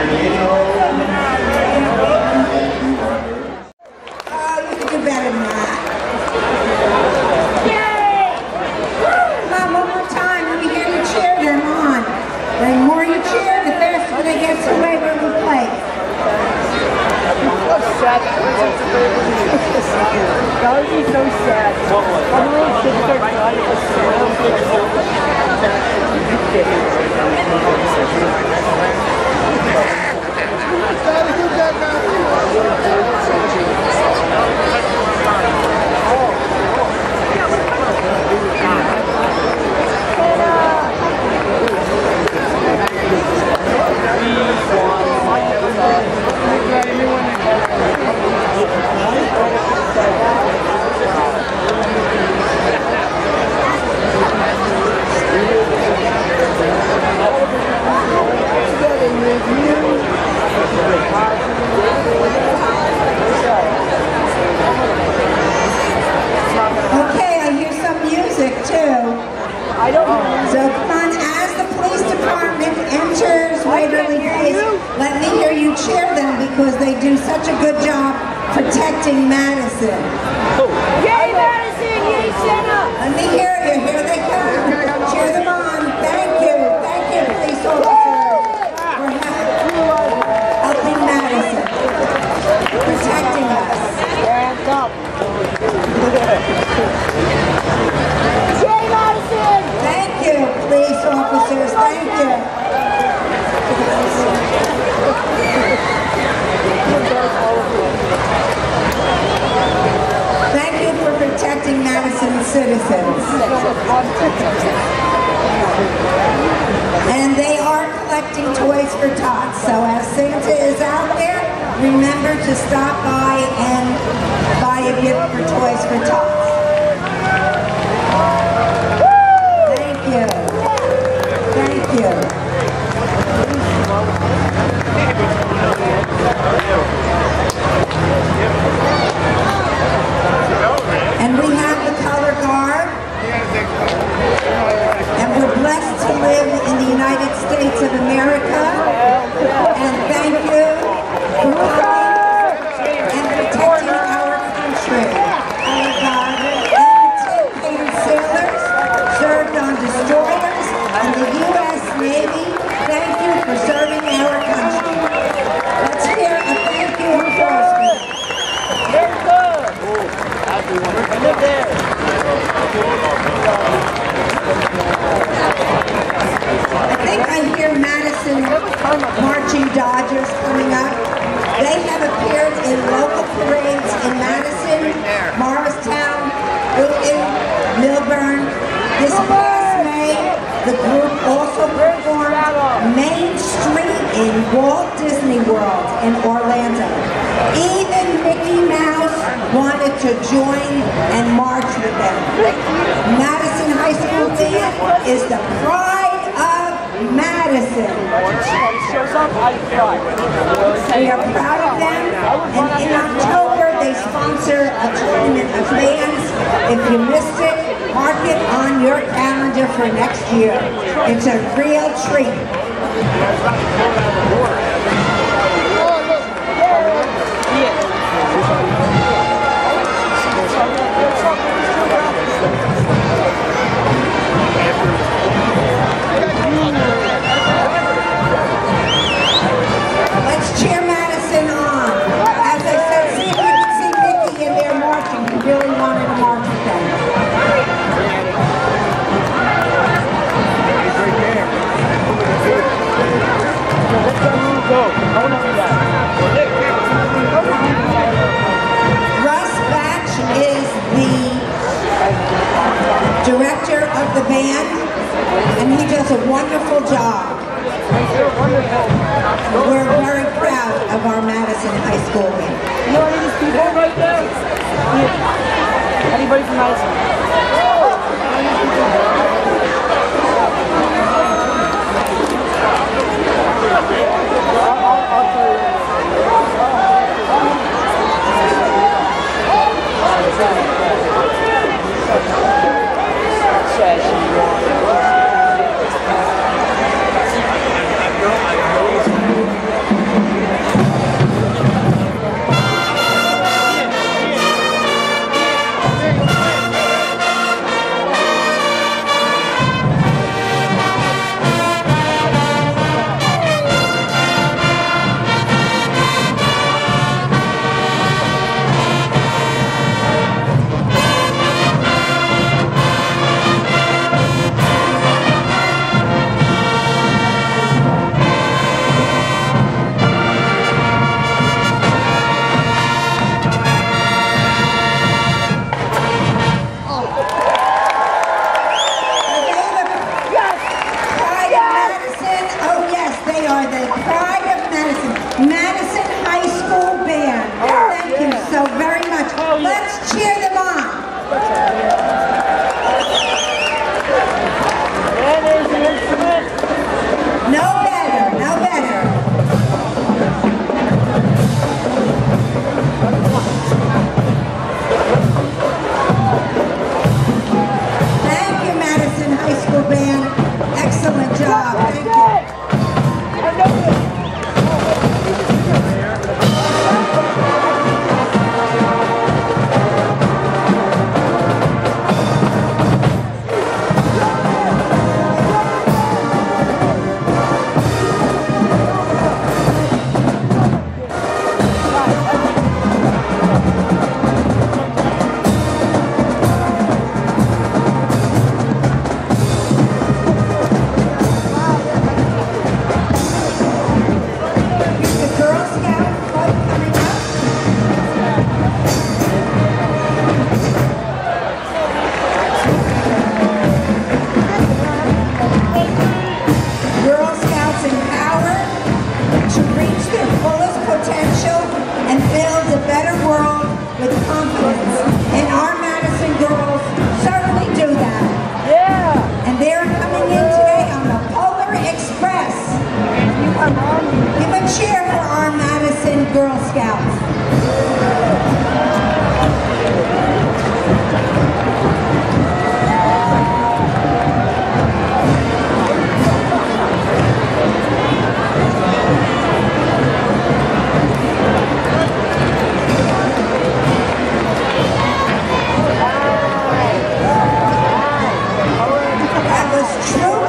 you can do better than that. Yay! Come on, one more time. Let me hear you cheer them on. The more you cheer, the faster they get to wherever we play. So sad. That would be so sad. I'm really sick of crying. Okay, I hear some music too. So come on, as the police department enters Waverly Place, let me hear you cheer them because they do such a good job protecting Madison. Yay, Madison! Yay, Santa! Let me hear you. Here they come. Cheer them on. Thank you, police officers, for helping Madison, protecting us. Hands up. Yay, Madison! Thank you, police officers. Thank you. Thank you for protecting Madison's citizens. And they are collecting Toys for Tots. So as Santa is out there, remember to stop by and buy a gift for Toys for Tots. Thank you. Thank you. And we have the color guard. And we're blessed to live in the United States of America. And thank you for coming and protecting our country. Color guard and the tin sailors served on destroyers and the U.S. Navy. Thank you for serving our country. Let's hear a thank you enforcement. Very good. Live there. I think I hear Madison marching Dodgers coming up. They have appeared in local parades in Madison, Morristown, Wilton, Milburn. This past May, the group also performed Main Street in Walt Disney World in Orlando. Even Mickey Mouse wanted to join and march with them. Madison High School Band is the pride of Madison. We are proud of them, and in October they sponsor a tournament of bands. If you missed it, mark it on your calendar for next year. It's a real treat. Let's cheer Madison on. As I said, see if you can see Mickey in there marching. You really wanted to march with them. Russ Batch is the director of the band, and he does a wonderful job. We're very proud of our Madison High School band. You know any of these people right there? Anybody from Madison? I'll tell you. Hell yeah. Let's cheer them on. And there's an instrument. No better, no better. Thank you, Madison High School Band. Excellent job. Thank you. Girl Scouts. That was Troop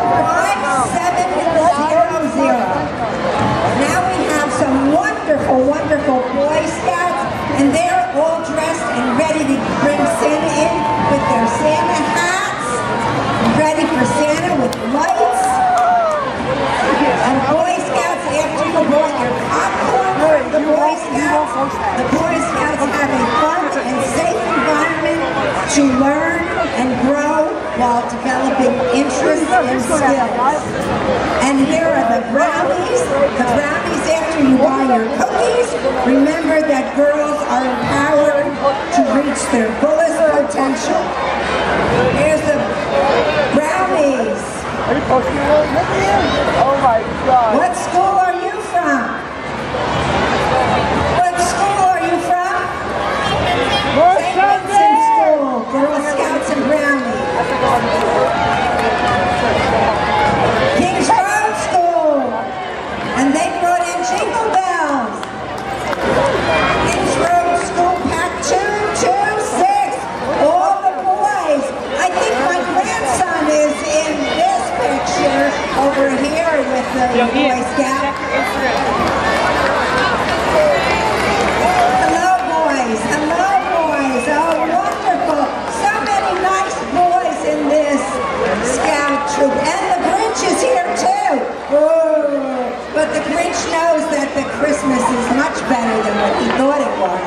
5700. Now we have some wonderful Boy Scouts, and they're all dressed and ready to bring Santa in with their Santa hats, ready for Santa with lights. And Boy Scouts, after you brought your popcorn for the Boy Scouts have a fun and safe environment to learn and grow while developing interests and skills. And here are the brownies. The brownies after you buy your cookies. Remember that girls are empowered to reach their fullest potential. Here's the brownies. Are you posting it? Oh my God. What school are you from? What school are you from? St. Vincent School, Girl Scouts and Brownies. Kings Road School, and they brought in Jingle Bells. Kings Road School, Pack 226, all the boys. I think my grandson is in this picture over here with the Boy Scout. Hello, boys. Hello, boys. Oh, wonderful. So many nice boys in this Scout troop. And the Grinch is here, too. Oh, but the Grinch knows that the Christmas is much better than what he thought it was.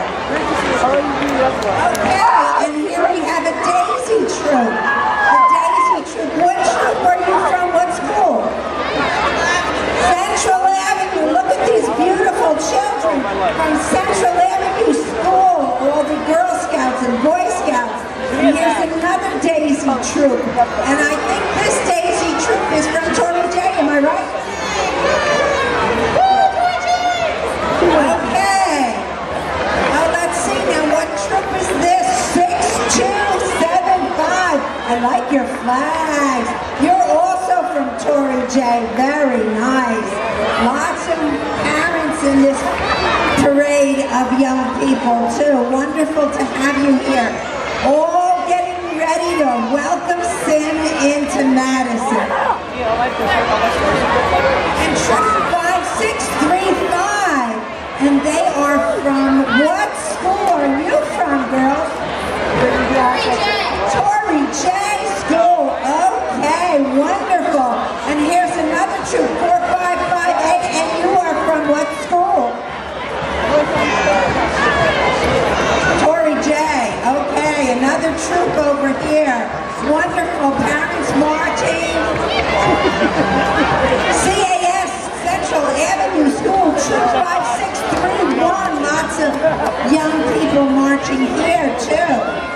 Okay, and here we have a Daisy troop. The Daisy troop. What troop are you from? What school? Central Avenue. Look at these beautiful children from Central Avenue School. All the Girl Scouts and Boy Scouts. And here's another Daisy troop. And I think this Daisy troop is from Tori J. Am I right? Okay. Now let's see. Now what troop is this? 6275. I like your flags. You're also from Tori J. Very nice. Lots of parents in this parade of young people too. Wonderful to have you here. All getting ready to welcome Sin into Madison. And troop 5635. And they are from what school are you from, girls? Tori J. School. Okay, wonderful. And here's another troop, 4558, and you are from what school? Tori J. Okay, another troop over here. Wonderful. Parents marching. CAS Central Avenue School, troop 5631. Lots lots of young people marching here too.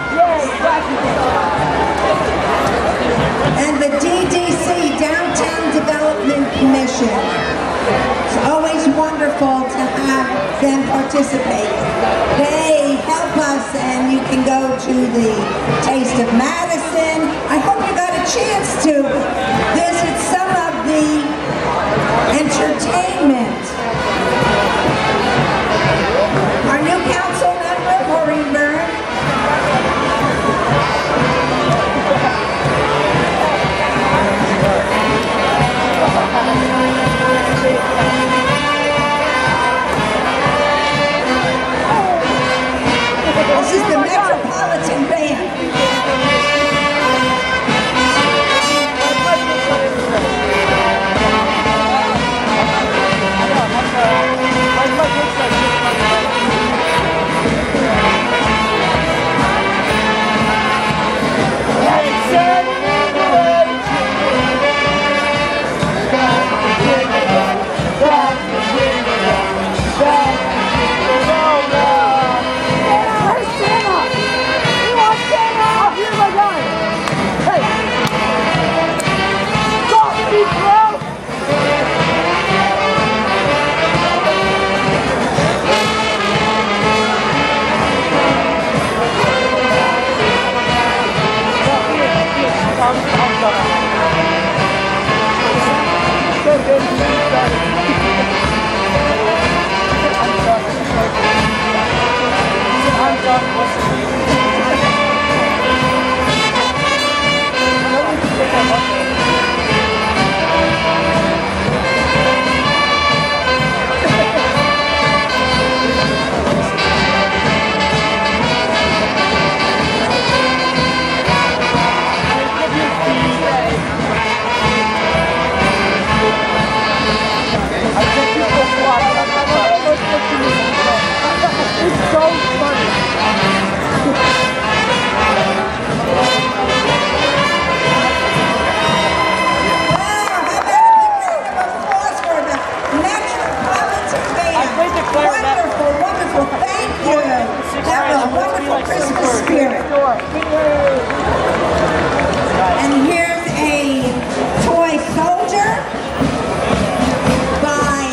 And the DDC, Downtown Development Commission. It's always wonderful to have them participate. They help us, and you can go to the Taste of Madison. I hope you got a chance to visit some of the entertainment. Our new council member, Maureen Byrne. This is the Metropolitan Band. And here's a toy soldier by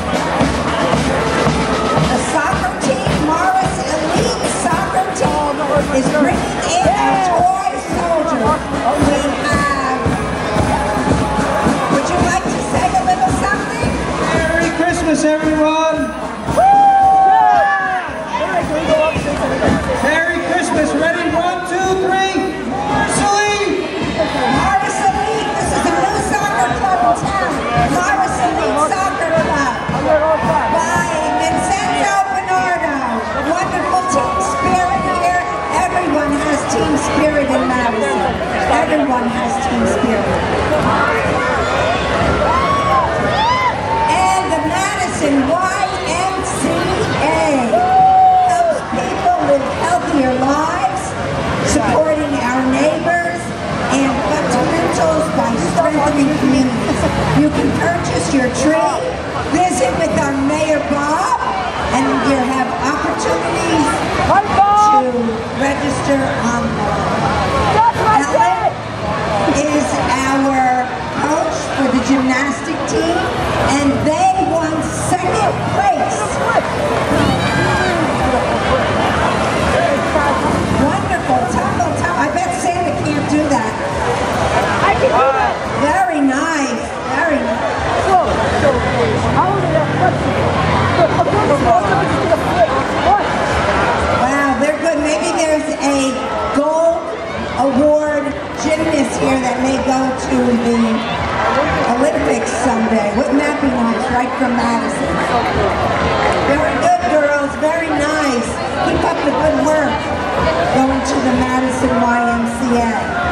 the soccer team. Morris Elite Soccer Team is bringing in a toy soldier. We have, would you like to say a little something? Merry Christmas, everyone! Merry Christmas. Ready? 1, 2, 3. Morris Elite! Morris Elite. This is a new soccer club in town. Morris Elite Soccer Club. By Vincenzo Bernardo. Wonderful team spirit here. Everyone has team spirit in Madison. Everyone has team spirit. And the Madison YMCA helps people live healthier lives, supporting our neighbors, and fundamentals by strengthening communities. You can purchase your tree, visit with our Mayor Bob, and you have opportunities to register online. Ellen is our coach for the gymnastic team, and they won second place. Wonderful, tumble. I bet Santa can't do that. I can do that. Very nice, very nice. Wow, they're good. Maybe there's a gold award gymnast here that may go to the Olympics someday. Wouldn't that be nice, right from Madison? Very good, girls, very nice. Keep up the good work going to the Madison YMCA.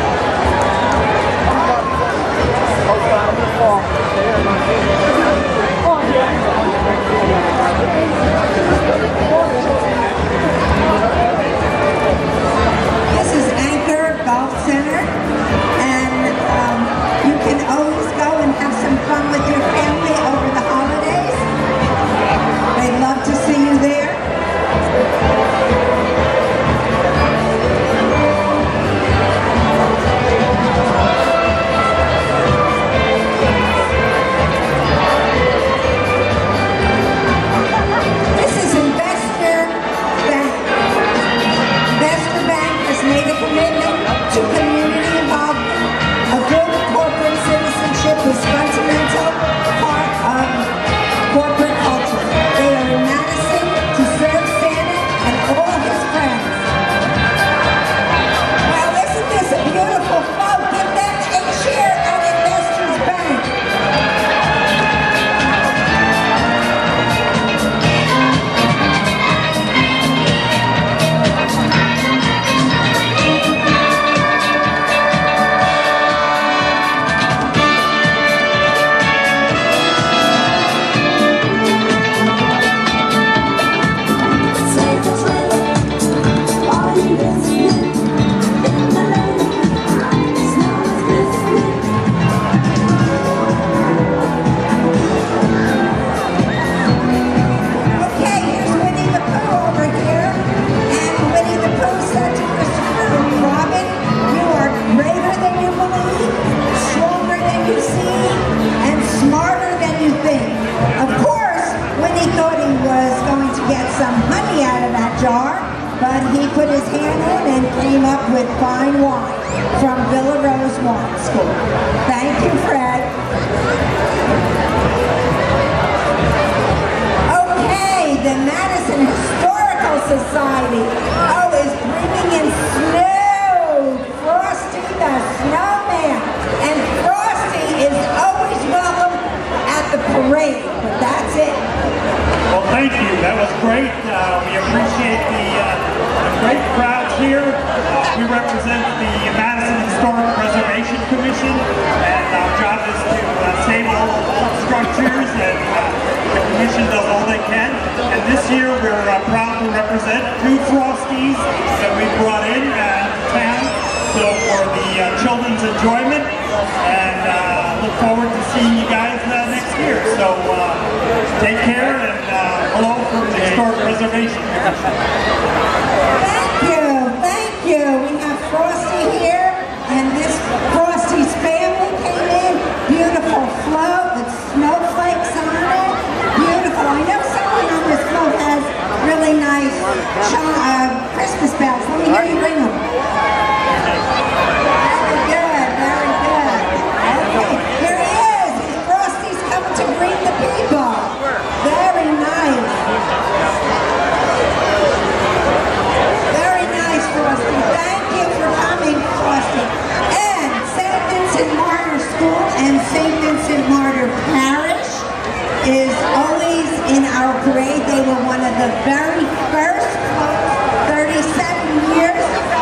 This is Anchor Golf Center, and you can always go and have some fun with your family over the holidays. They'd love to see you there. he put his hand in and came up with fine wine from Villa Rose Wine School. Thank you, Fred. Okay, the Madison Historical Society, is bringing in snow. Frosty the Snowman. And Frosty is always welcome at the parade, but that's it. Well, thank you. That was great. We appreciate the great crowds here. We represent the Madison Historic Preservation Commission, and our job is to save all structures, and the commission does all they can. And this year we're proud to represent 2 Frosties that we brought in to town, so for the children's enjoyment, and look forward to seeing you guys next year. So take care, and hello from the Historic Preservation Commission. Thank you. We have Frosty here, and this Frosty's family came in. Beautiful float with snowflakes on it. Beautiful. I know someone on this float has really nice Christmas bells. Let me hear you ring them. Very good, very good. Okay, here he is. Frosty's coming to greet the people. Very nice. Very nice, Frosty. Thank you for coming, Frosty. And St. Vincent Martyr School and St. Vincent Martyr Parish is always in our parade. They were one of the very first floats 37 years ago.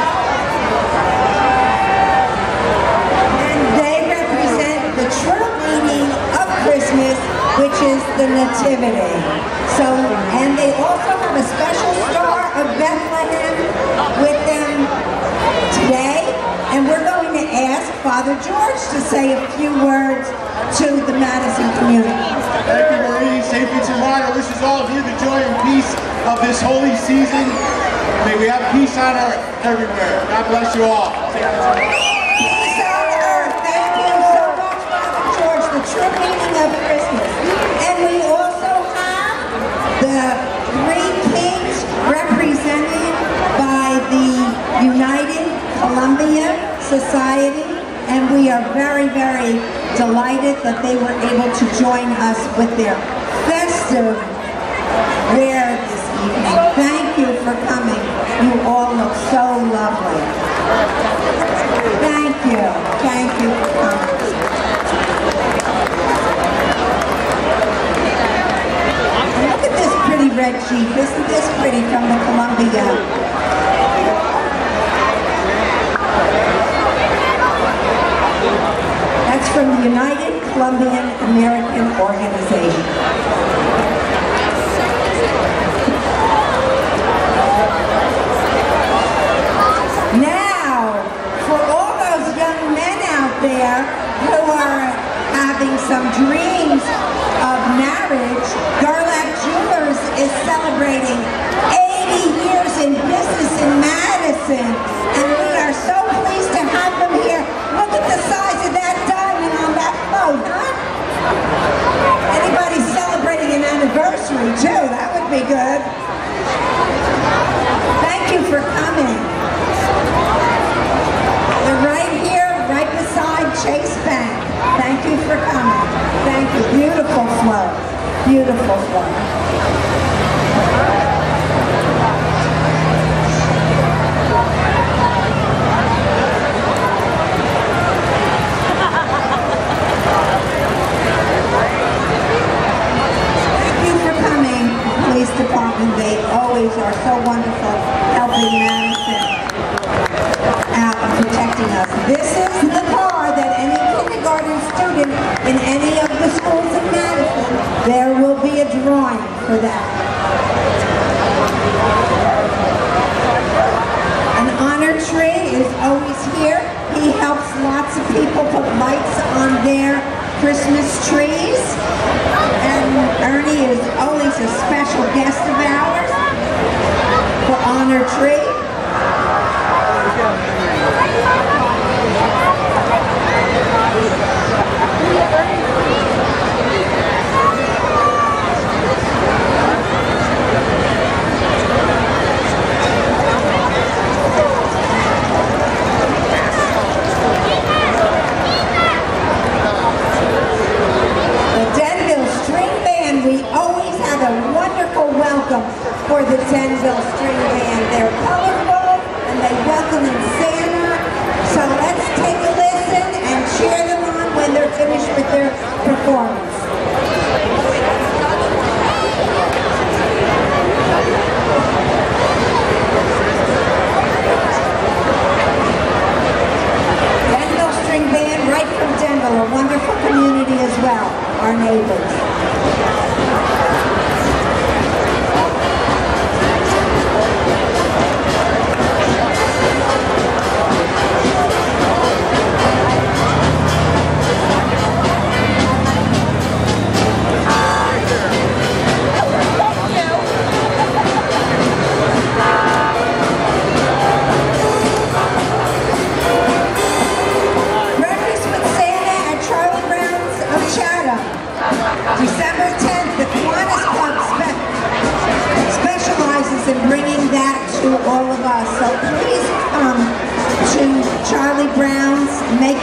And they represent the true meaning of Christmas, which is the Nativity. So, and they also have a special Star of Bethlehem with them today. And we're going to ask Father George to say a few words to the Madison community. Thank you, Marie. St. Vincent Martyr wishes all of you the joy and peace of this holy season. May we have peace on earth everywhere. God bless you all. Peace on earth. Thank you so much, Father George, the true meaning of Christmas. And we also have the 3 kings represented by the United Columbia Society, and we are very, very delighted that they were able to join us with their festive wear this evening. Thank you for coming. You all look so lovely. Thank you. Thank you for coming. Look at this pretty red Jeep. Isn't this pretty from the Columbia? That's from the United Columbian American Organization. Now, for all those young men out there who are having some dreams of marriage, Garlack Jewelers is celebrating 80 years in business in Madison, and we are so pleased to have them here. Look at the size of that diamond on that boat, huh? Anybody celebrating an anniversary too, that would be good. Thank you for coming. They're right here, right beside Chase Bank. Thank you for coming. Thank you. Beautiful float. Beautiful float. Police Department, they always are so wonderful helping Madison out and protecting us. This is the car that any kindergarten student in any of the schools in Madison, there will be a drawing for that. An honor tree is always here. He helps lots of people put lights on their Christmas trees. And Ernie is always a special guest of ours for Honor Tree.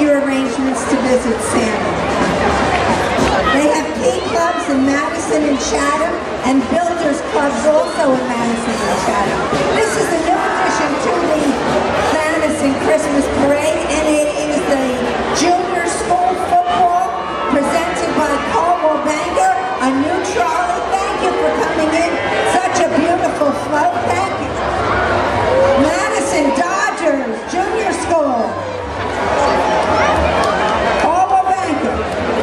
your arrangements to visit Santa. They have key clubs in Madison and Chatham, and builders clubs also in Madison and Chatham. This is a new addition to the Madison Christmas Parade, and it is the junior school football presented by Caldwell Banker, a new trolley. Thank you for coming in. Such a beautiful float. Thank you. Madison Dodgers Junior School. Caldwell Banker.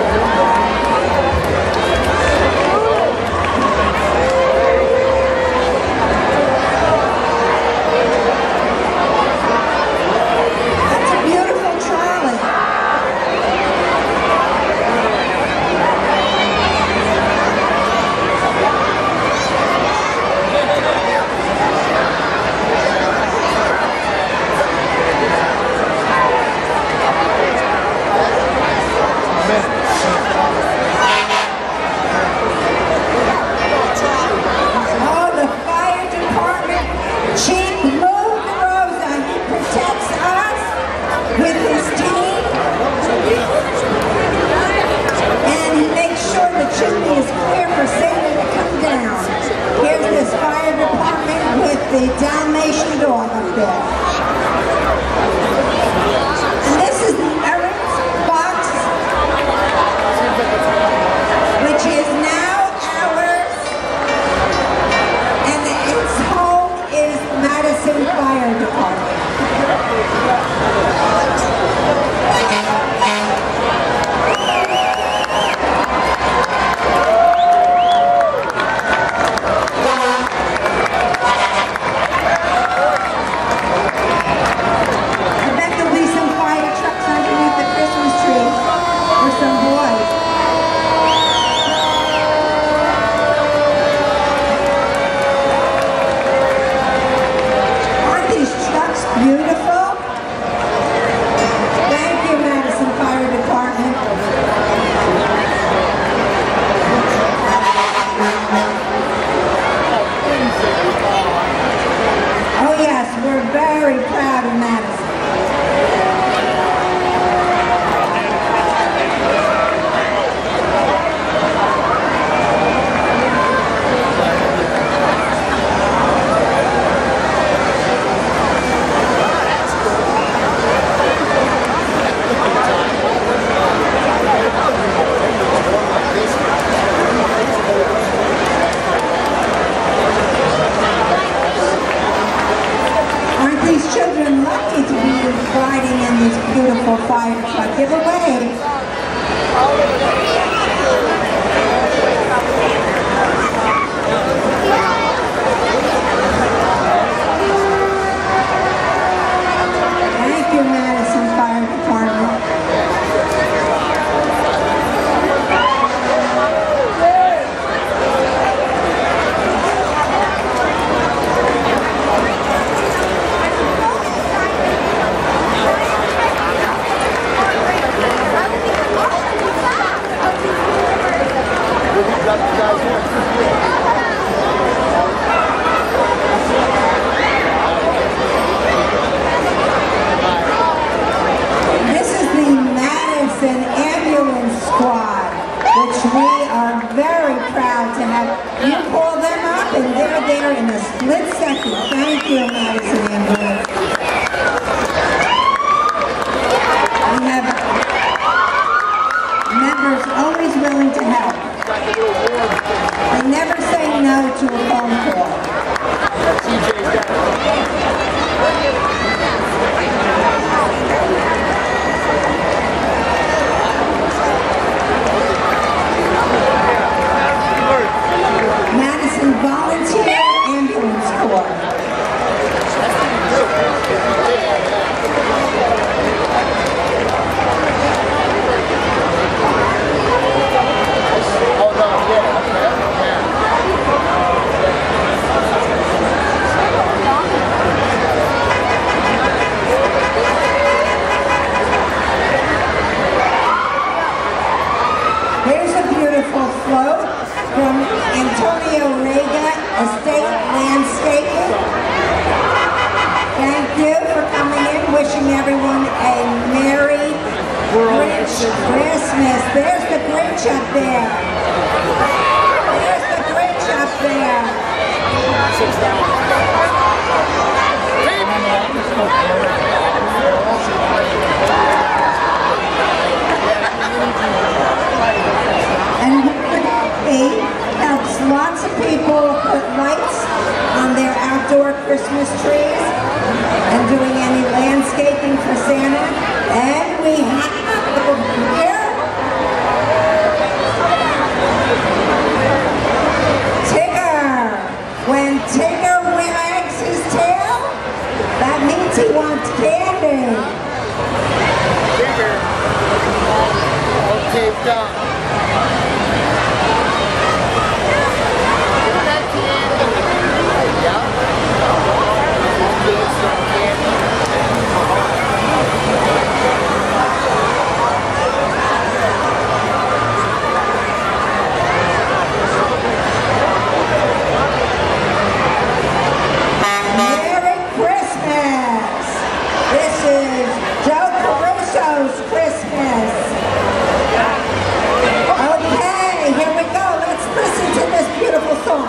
That's a beautiful trolley. Oh, the fire department chief, Lou Rosa. He protects us with his team, and he makes sure the chimney is clear for Satan to come down. Here's this fire department with the Dalmatian dog up there. And this is the errands box, which is now ours, and its home is Madison Fire Department. I bet there'll be some fire trucks underneath the Christmas tree for some boys. Aren't these trucks beautiful? Thank you, Madison Fire Department. Oh yes, we're very proud of Madison. Aren't these children lucky to be riding in this beautiful fire truck? Give a wave. Thank you, Madison Fire Department. there's the Grinch up there. There's the Grinch up there. And he helps lots of people put lights on their outdoor Christmas trees and doing any landscaping for Santa. And we have over here Tigger. When Tigger wags his tail, that means he wants candy. Tigger. All taped up. Merry Christmas! This is Joe Caruso's Christmas. Okay, here we go. Let's listen to this beautiful song.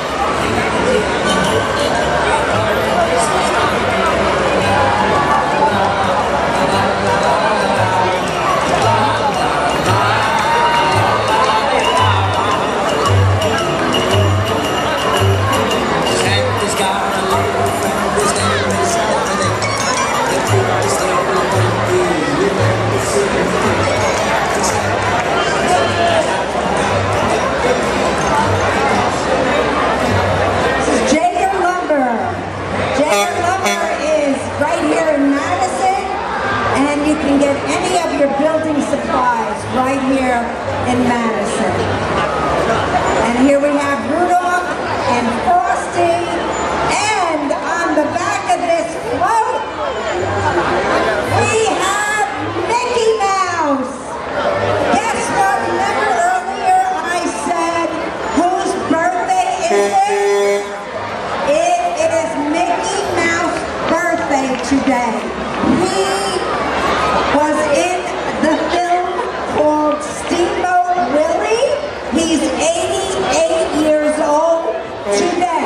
This is Jaeger Lumber. Jaeger Lumber is right here in Madison, and you can get any of your building supplies right here in Madison. And here we have Rudolph and Frosty, and on the back of this float, we have Mickey Mouse. Guess what? Remember earlier I said, whose birthday is it? It is Mickey Mouse's birthday today. He was in the film called Steamboat Willie. He's 88 years old today.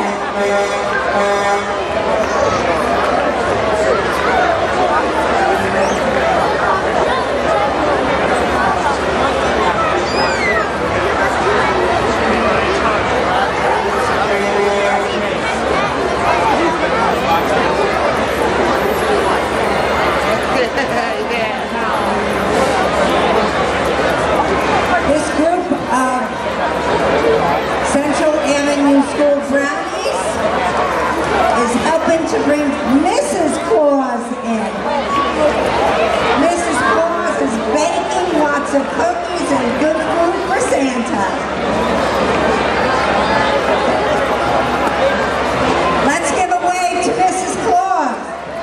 This group of Central Avenue School brownies is helping to bring Mrs. Claus in. Mrs. Claus is baking lots of cookies and good food for Santa. Let's give a wave to Mrs. Claus.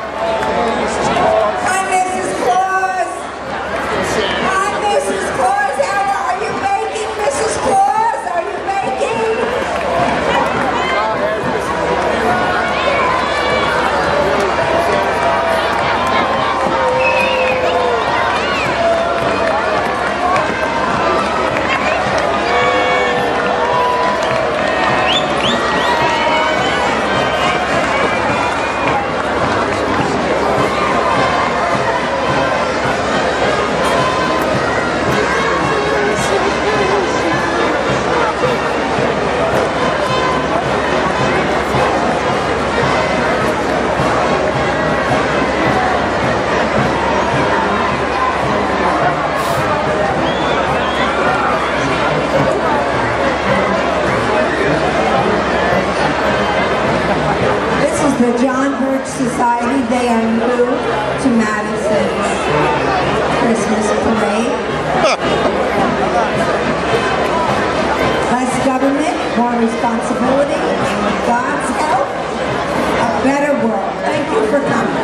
Hi, Mrs. Claus. Hi, Mrs. Claus. How are you baking, Mrs. Claus? Are you baking? The John Birch Society, they are new to Madison's Christmas parade. Less government, more responsibility, God's help, a better world. Thank you for coming.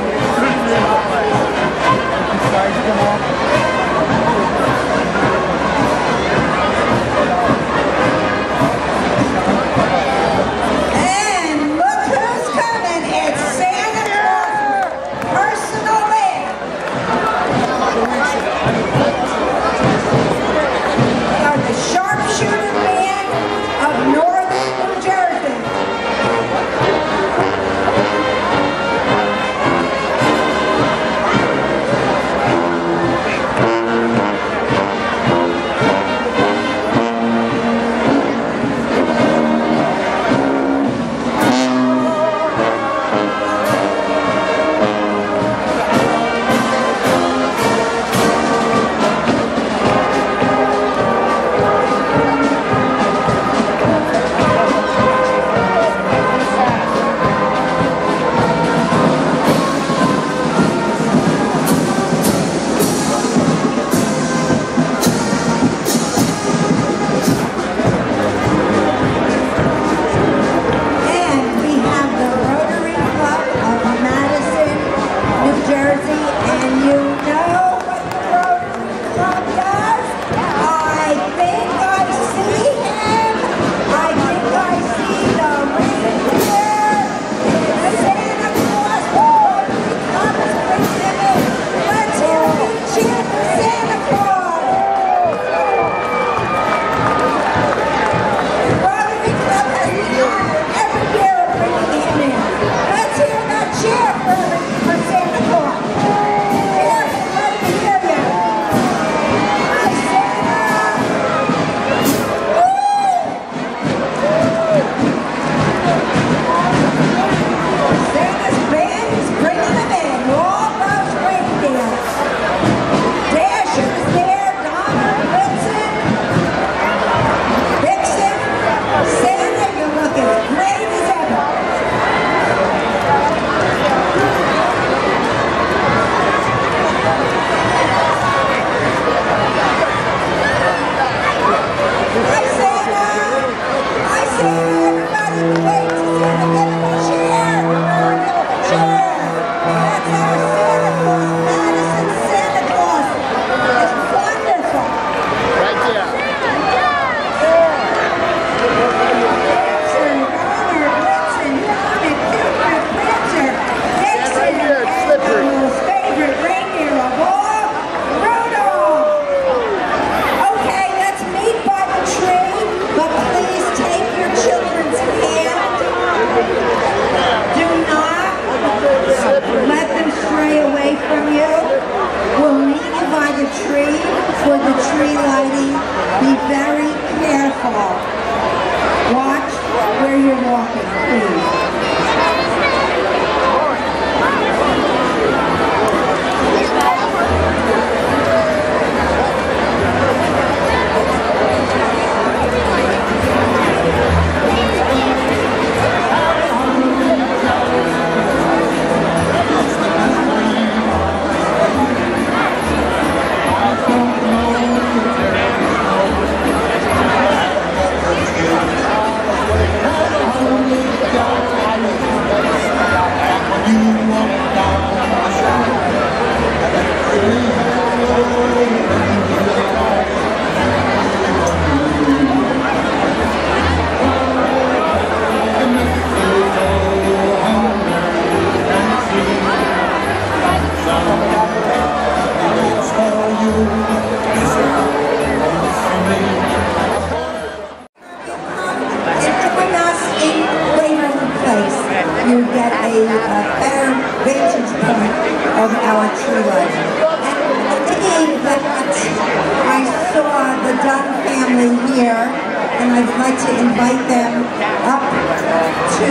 of our tree lighting. And thinking that I saw the Dunn family here, and I'd like to invite them up to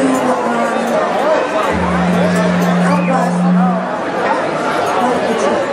help us hold the tree.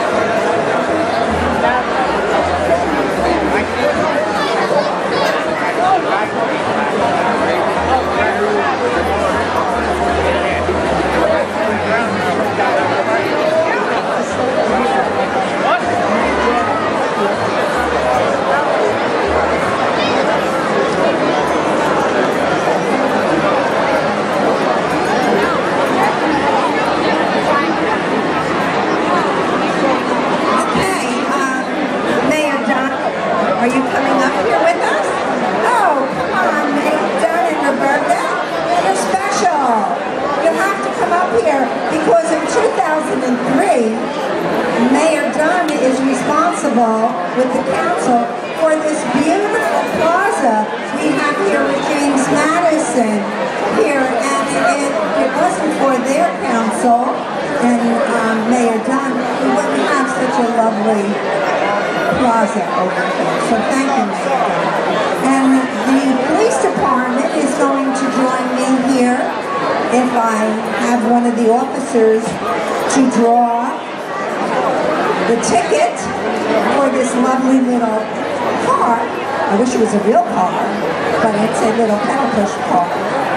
Are you coming up here with us? Oh, come on, Dunn and Roberta. You're special. You have to come up here because in 2003, Mayor Dunn is responsible with the council for this beautiful plaza we have here with James Madison here. And if it wasn't for their council and Mayor Dunn, we wouldn't have such a lovely plaza over here. So thank you, Mayor Dunn. And the police department is going to join me here if I have one of the officers to draw the ticket for this lovely little car. I wish it was a real car, but it's a little pedal push car.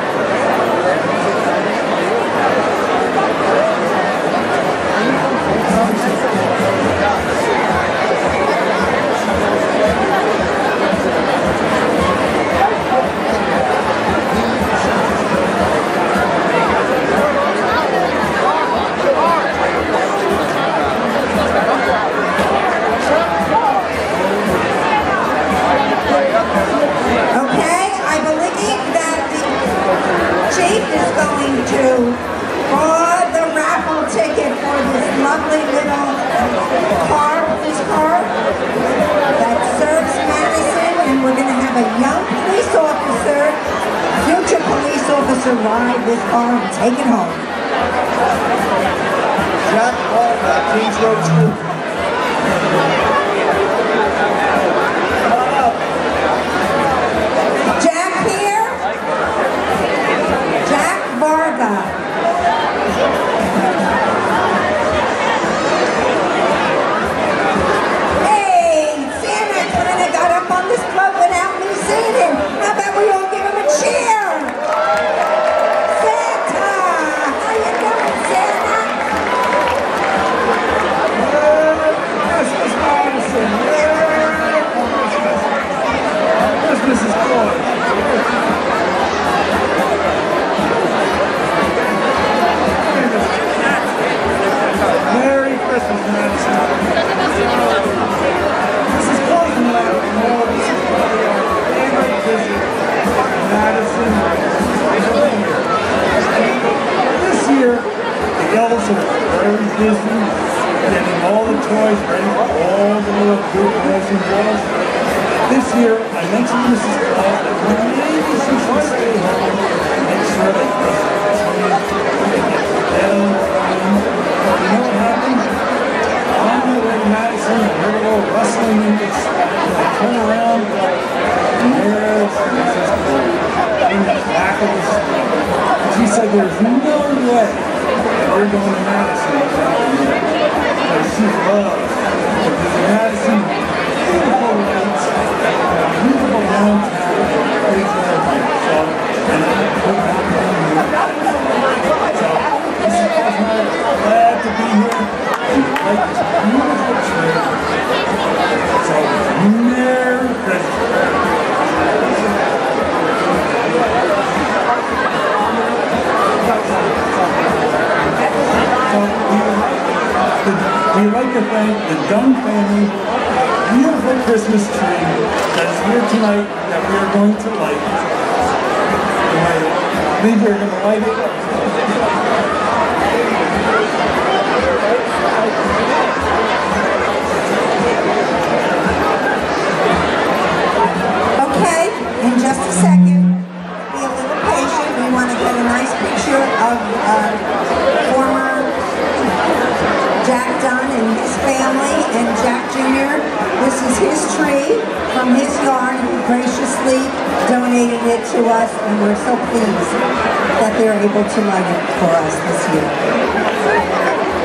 Ride this car and take it home. Jack Hall, Kings Road School. Jack here? Jack Varga. Hey, Santa kind of got up on this club without me seeing him. How about we all give him a cheer? Mrs. Claus. Merry Christmas, Madison. Mrs. Claus and I know this is probably our favorite visit to Madison this year, the elves are very busy getting all the toys ready for all the little good boys and girls. This year, I mentioned Mrs. Claus that maybe she should stay home and make sure that they get better. You know what happened? On the way to Madison, I heard a little rustling in this. I turn around, and there's Mrs. Claus in the back of the street. She said there's no way that we're going to Madison without me. Because she loves Madison. Beautiful lights, beautiful downtown, big airport. So, and I put that on here. So, this is glad to be here. We like this beautiful tree. So, Merry Christmas. We'd like to thank the Dunn family. Beautiful Christmas tree that is here tonight that we are going to light. I think we're going to light it. Okay, in just a second, be a little patient. We want to get a nice picture of former from his yard who graciously donated it to us, and we're so pleased that they're able to light it for us this year.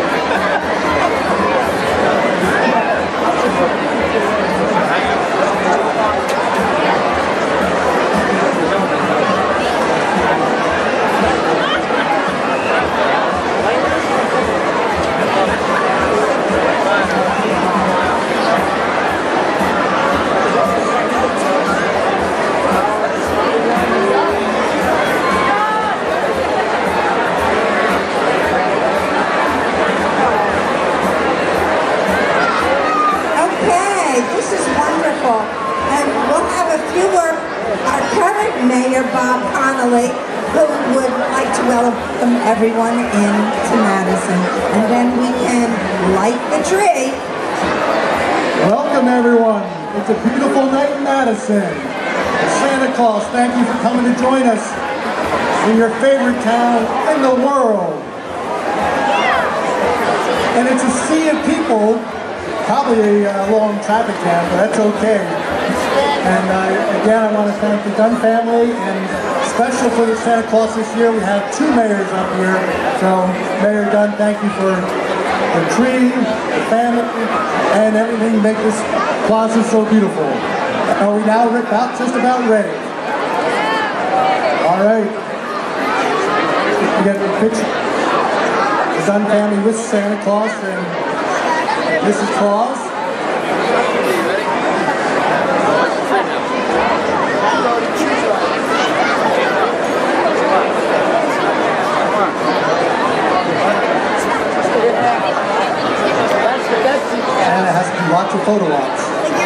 And we'll have a few more, our current mayor, Bob Connolly, who would like to welcome everyone into Madison. And then we can light the tree. Welcome everyone. It's a beautiful night in Madison. Santa Claus, thank you for coming to join us in your favorite town in the world. And it's a sea of people. Probably a long traffic jam, but that's okay. And again, I want to thank the Dunn family, and special for the Santa Claus this year, we have two mayors up here. So, Mayor Dunn, thank you for the tree, the family, and everything to make this plaza so beautiful. Are we now just about ready? All right. We got the picture. The Dunn family with Santa Claus and Mrs. Claus. And it has to be lots of photo ops.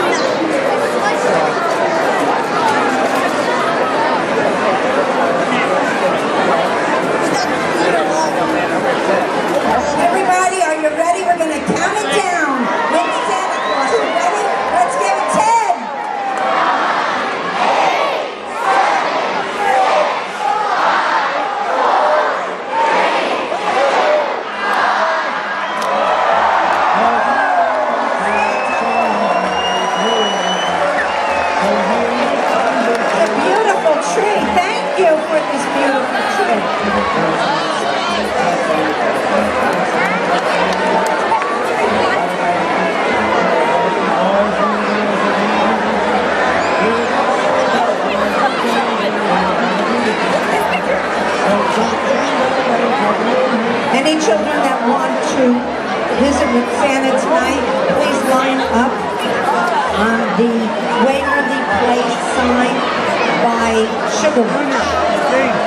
Everybody, are you ready? We're going to count it down. With Santa Claus. You ready? Let's give it 10. 1, 2, 3.